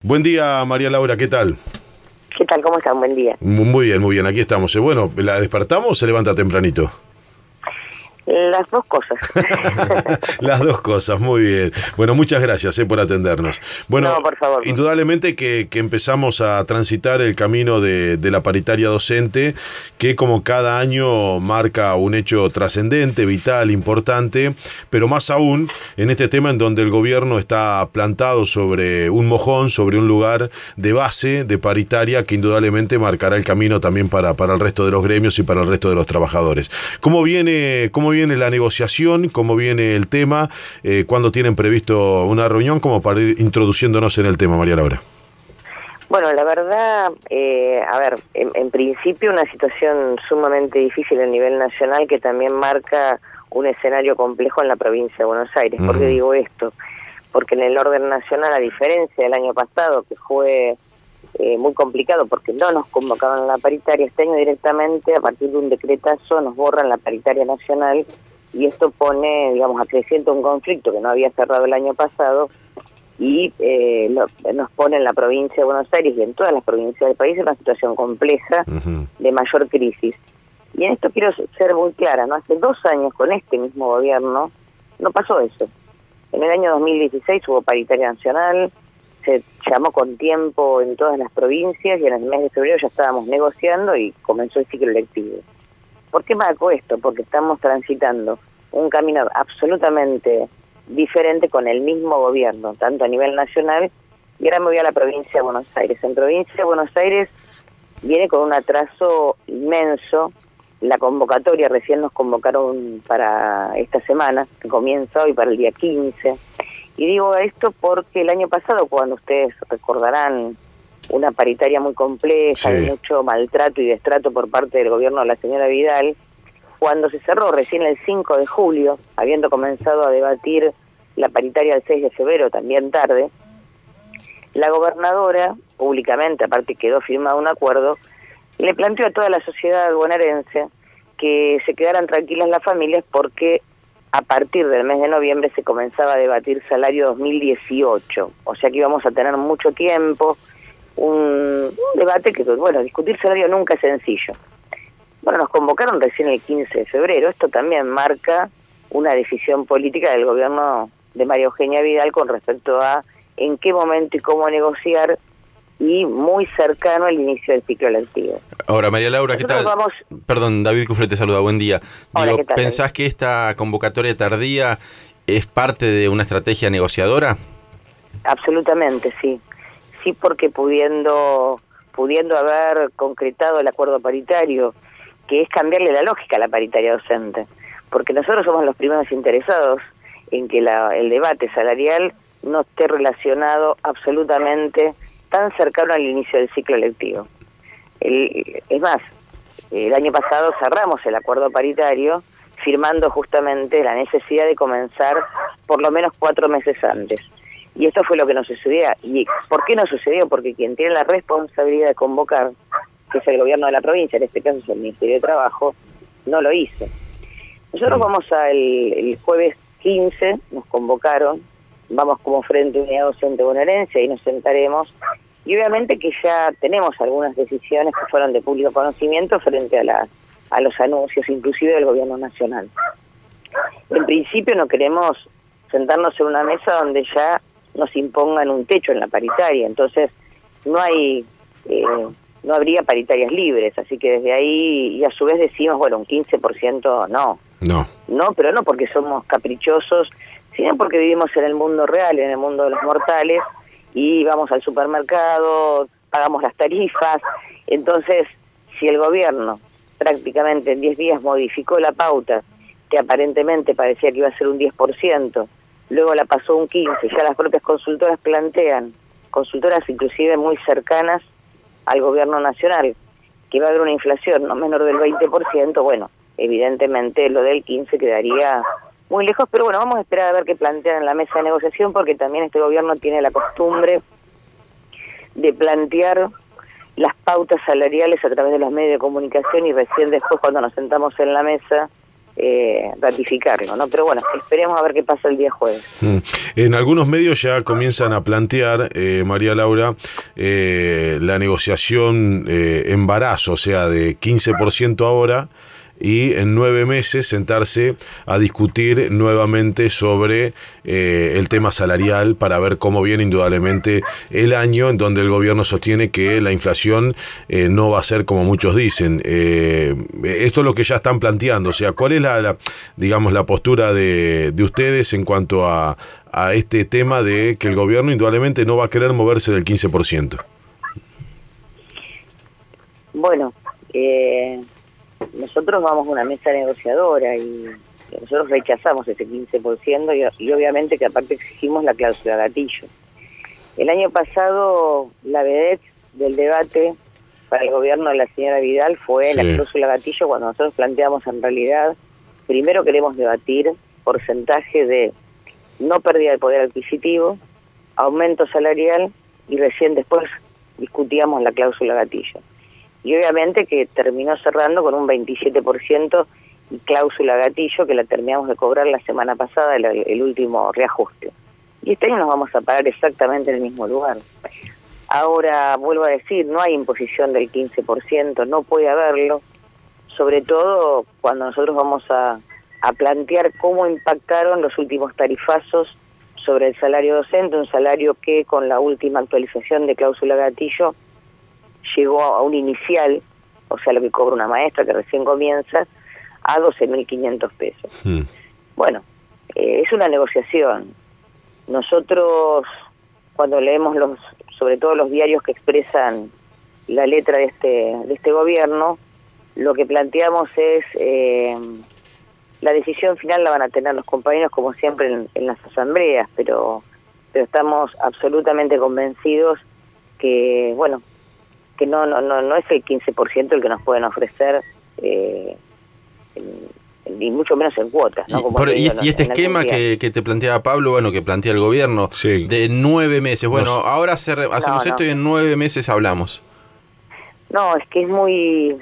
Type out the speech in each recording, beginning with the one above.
Buen día, María Laura, ¿qué tal? ¿Qué tal? ¿Cómo están? Buen día. Muy bien, aquí estamos. Bueno, ¿la despertamos o se levanta tempranito? Las dos cosas. Las dos cosas, muy bien. Bueno, muchas gracias por atendernos. Bueno, No, por favor. Indudablemente que empezamos a transitar el camino de la paritaria docente, que como cada año marca un hecho trascendente, vital, importante, pero más aún en este tema en donde el gobierno está plantado sobre un mojón, sobre un lugar de base, de paritaria, que indudablemente marcará el camino también para el resto de los gremios y para el resto de los trabajadores. ¿Cómo viene la negociación? ¿Cómo viene el tema? ¿Cuándo tienen previsto una reunión? Como para ir introduciéndonos en el tema, María Laura. Bueno, la verdad, en principio una situación sumamente difícil a nivel nacional que también marca un escenario complejo en la provincia de Buenos Aires. ¿Por qué digo esto? Porque en el orden nacional, a diferencia del año pasado, que fue muy complicado porque no nos convocaron a la paritaria, este año directamente, a partir de un decretazo, nos borran la paritaria nacional y esto pone, digamos, acrecienta un conflicto que no había cerrado el año pasado y nos pone en la provincia de Buenos Aires y en todas las provincias del país en una situación compleja de mayor crisis. Y en esto quiero ser muy clara, ¿no? Hace 2 años con este mismo gobierno no pasó eso. En el año 2016 hubo paritaria nacional, se llamó con tiempo en todas las provincias y en el mes de febrero ya estábamos negociando y comenzó el ciclo lectivo. ¿Por qué marco esto? Porque estamos transitando un camino absolutamente diferente con el mismo gobierno, tanto a nivel nacional, y ahora me voy a la provincia de Buenos Aires. En provincia de Buenos Aires viene con un atraso inmenso. La convocatoria recién nos convocaron para esta semana, que comienza hoy, para el día 15. Y digo esto porque el año pasado, cuando ustedes recordarán una paritaria muy compleja, de mucho maltrato y destrato por parte del gobierno de la señora Vidal, cuando se cerró recién el 5 de julio, habiendo comenzado a debatir la paritaria el 6 de febrero, también tarde, la gobernadora, públicamente, aparte quedó firmado un acuerdo, le planteó a toda la sociedad bonaerense que se quedaran tranquilas las familias porque a partir del mes de noviembre se comenzaba a debatir salario 2018, o sea que íbamos a tener mucho tiempo, un debate que, bueno, discutir salario nunca es sencillo. Bueno, nos convocaron recién el 15 de febrero, esto también marca una decisión política del gobierno de María Eugenia Vidal con respecto a en qué momento y cómo negociar, y muy cercano al inicio del ciclo lectivo. Ahora, María Laura, ¿qué tal? Perdón, David Cufré te saluda, buen día. Hola, ¿qué tal? ¿Pensás que esta convocatoria tardía es parte de una estrategia negociadora? Absolutamente, sí. Sí, porque pudiendo haber concretado el acuerdo paritario, que es cambiarle la lógica a la paritaria docente, porque nosotros somos los primeros interesados en que el debate salarial no esté relacionado absolutamente tan cercano al inicio del ciclo lectivo. Es más, el año pasado cerramos el acuerdo paritario firmando justamente la necesidad de comenzar por lo menos 4 meses antes. Y esto fue lo que nos sucedió. ¿Y por qué nos sucedió? Porque quien tiene la responsabilidad de convocar, que es el gobierno de la provincia, en este caso es el Ministerio de Trabajo, no lo hizo. Nosotros vamos el jueves 15, nos convocaron, vamos como Frente Unidad Docente Bonaerense y nos sentaremos, y obviamente que ya tenemos algunas decisiones que fueron de público conocimiento frente a los anuncios, inclusive del gobierno nacional. En principio no queremos sentarnos en una mesa donde ya nos impongan un techo en la paritaria, entonces no habría paritarias libres, así que desde ahí, y a su vez decimos, bueno, un 15% no, pero no porque somos caprichosos, sino porque vivimos en el mundo real, en el mundo de los mortales, y vamos al supermercado, pagamos las tarifas. Entonces, si el gobierno prácticamente en 10 días modificó la pauta, que aparentemente parecía que iba a ser un 10%, luego la pasó un 15%, ya las propias consultoras plantean, consultoras inclusive muy cercanas al gobierno nacional, que va a haber una inflación no menor del 20%, bueno, evidentemente lo del 15% quedaría muy lejos, pero bueno, vamos a esperar a ver qué plantean en la mesa de negociación, porque también este gobierno tiene la costumbre de plantear las pautas salariales a través de los medios de comunicación y recién después, cuando nos sentamos en la mesa, ratificarlo, ¿no? Pero bueno, esperemos a ver qué pasa el día jueves. En algunos medios ya comienzan a plantear, María Laura, la negociación embarazo, o sea, de 15% ahora, y en 9 meses sentarse a discutir nuevamente sobre el tema salarial para ver cómo viene indudablemente el año, en donde el gobierno sostiene que la inflación no va a ser como muchos dicen. Esto es lo que ya están planteando, o sea, ¿cuál es digamos, la postura de ustedes en cuanto a este tema de que el gobierno indudablemente no va a querer moverse del 15%? Bueno, nosotros vamos a una mesa negociadora y nosotros rechazamos ese 15% y obviamente que aparte exigimos la cláusula gatillo. El año pasado la vedette del debate para el gobierno de la señora Vidal fue la cláusula gatillo, cuando nosotros planteamos en realidad, primero queremos debatir porcentaje de no pérdida de poder adquisitivo, aumento salarial y recién después discutíamos la cláusula gatillo. Y obviamente que terminó cerrando con un 27% y cláusula gatillo que la terminamos de cobrar la semana pasada, el último reajuste. Y este año nos vamos a parar exactamente en el mismo lugar. Ahora, vuelvo a decir, no hay imposición del 15%, no puede haberlo, sobre todo cuando nosotros vamos a plantear cómo impactaron los últimos tarifazos sobre el salario docente, un salario que con la última actualización de cláusula gatillo llegó a un inicial, o sea, lo que cobra una maestra que recién comienza, a 12.500 pesos. Bueno, es una negociación. Nosotros, cuando leemos sobre todo los diarios que expresan la letra de este gobierno, lo que planteamos es, la decisión final la van a tener los compañeros como siempre en las asambleas, pero estamos absolutamente convencidos que, bueno, que no es el 15% el que nos pueden ofrecer, y mucho menos en cuotas, ¿no? Y este esquema que te planteaba Pablo, bueno, que plantea el gobierno, de 9 meses, bueno, ahora hacemos esto y en 9 meses hablamos. No, es que es muy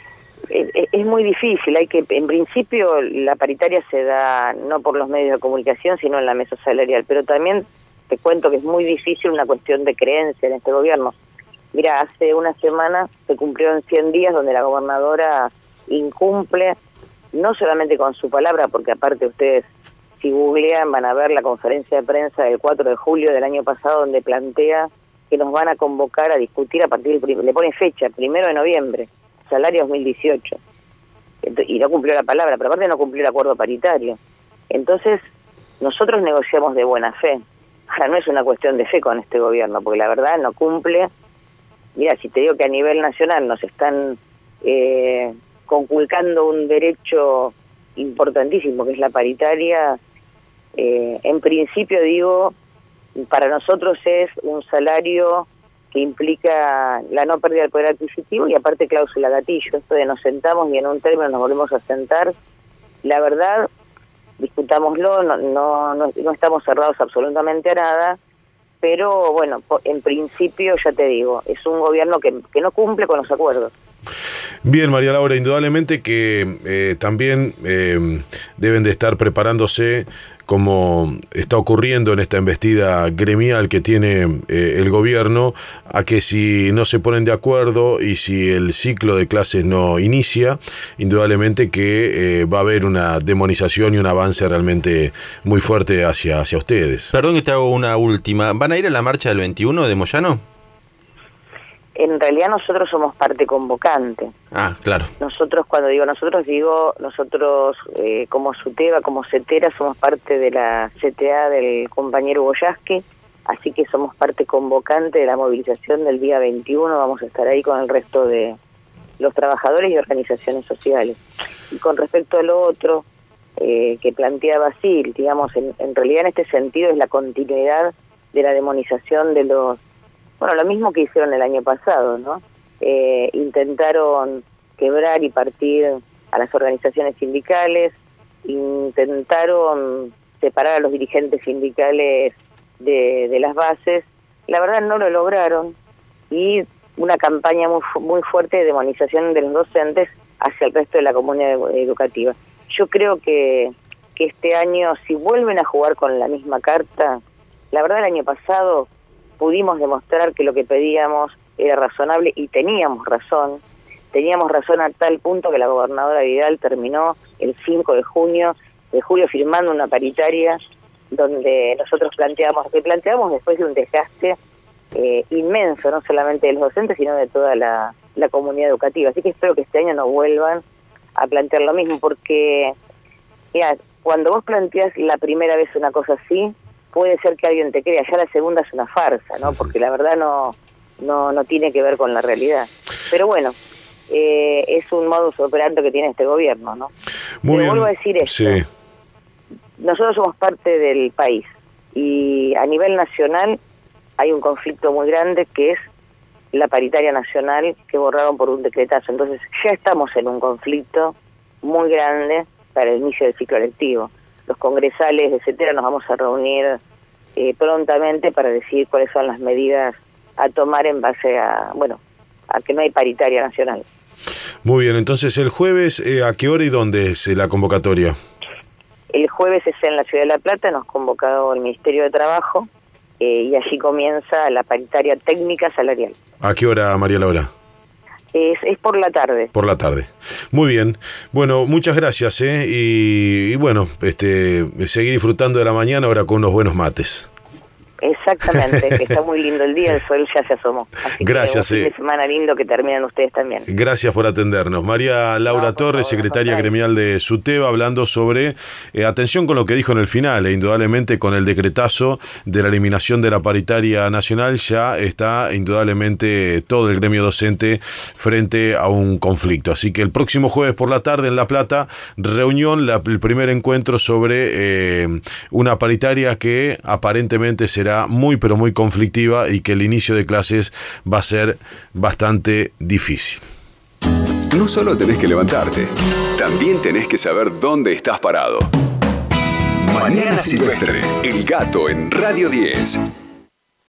difícil. En principio la paritaria se da no por los medios de comunicación, sino en la mesa salarial, pero también te cuento que es muy difícil una cuestión de creencia en este gobierno. Mira, hace una semana se cumplieron 100 días donde la gobernadora incumple, no solamente con su palabra, porque aparte ustedes, si googlean, van a ver la conferencia de prensa del 4 de julio del año pasado, donde plantea que nos van a convocar a discutir a partir le pone fecha, 1 de noviembre, salario 2018. Y no cumplió la palabra, pero aparte no cumplió el acuerdo paritario. Entonces, nosotros negociamos de buena fe. Ahora, no es una cuestión de fe con este gobierno, porque la verdad no cumple. Mira, si te digo que a nivel nacional nos están conculcando un derecho importantísimo, que es la paritaria, en principio digo, para nosotros es un salario que implica la no pérdida del poder adquisitivo y aparte cláusula gatillo. Esto de nos sentamos y en un término nos volvemos a sentar, la verdad, discutámoslo, no estamos cerrados absolutamente a nada, pero bueno, en principio ya te digo, es un gobierno que no cumple con los acuerdos. Bien, María Laura, indudablemente que también deben de estar preparándose, como está ocurriendo en esta embestida gremial que tiene el gobierno, a que si no se ponen de acuerdo y si el ciclo de clases no inicia, indudablemente que va a haber una demonización y un avance realmente muy fuerte hacia ustedes. Perdón que te hago una última. ¿Van a ir a la marcha del 21 de Moyano? En realidad nosotros somos parte convocante. Ah, claro. Nosotros, cuando digo nosotros como SUTEBA, como CETERA, somos parte de la CTA del compañero Boyaski, así que somos parte convocante de la movilización del día 21, vamos a estar ahí con el resto de los trabajadores y organizaciones sociales. Y con respecto a lo otro que planteaba Basil, digamos, en realidad en este sentido es la continuidad de la demonización de los... Bueno, lo mismo que hicieron el año pasado, ¿no? Intentaron quebrar y partir a las organizaciones sindicales, intentaron separar a los dirigentes sindicales de las bases. La verdad no lo lograron y una campaña muy fuerte de demonización de los docentes hacia el resto de la comunidad educativa. yo creo que este año, si vuelven a jugar con la misma carta, la verdad el año pasado pudimos demostrar que lo que pedíamos era razonable y teníamos razón a tal punto que la gobernadora Vidal terminó el 5 de julio firmando una paritaria donde nosotros planteamos después de un desgaste inmenso, no solamente de los docentes, sino de toda la comunidad educativa. Así que espero que este año no vuelvan a plantear lo mismo, porque mira, cuando vos planteas la primera vez una cosa así, puede ser que alguien te crea, ya la segunda es una farsa, ¿no? Porque la verdad no tiene que ver con la realidad. Pero bueno, es un modus operandi que tiene este gobierno, ¿no? Muy bien. Vuelvo a decir esto. Sí. Nosotros somos parte del país y a nivel nacional hay un conflicto muy grande que es la paritaria nacional que borraron por un decretazo. Entonces ya estamos en un conflicto muy grande para el inicio del ciclo lectivo. Los congresales, etcétera, nos vamos a reunir prontamente para decidir cuáles son las medidas a tomar en base a que no hay paritaria nacional. Muy bien, entonces el jueves, ¿a qué hora y dónde es la convocatoria? El jueves es en la Ciudad de La Plata, nos ha convocado el Ministerio de Trabajo y allí comienza la paritaria técnica salarial. ¿A qué hora, María Laura? Es por la tarde. Por la tarde. Muy bien. Bueno, muchas gracias, y bueno, seguir disfrutando de la mañana ahora con unos buenos mates. Exactamente, que está muy lindo el día, el sol ya se asomó. Así gracias. Que un fin de semana lindo que terminen ustedes también. Gracias por atendernos. María Laura Torres, secretaria gremial de SUTEBA, hablando sobre, atención con lo que dijo en el final, indudablemente con el decretazo de la eliminación de la paritaria nacional, ya está indudablemente todo el gremio docente frente a un conflicto. Así que el próximo jueves por la tarde en La Plata, reunión, el primer encuentro sobre una paritaria que aparentemente será muy pero muy conflictiva y que el inicio de clases va a ser bastante difícil. No solo tenés que levantarte, también tenés que saber dónde estás parado. Mañana Silvestre, El Gato en Radio 10.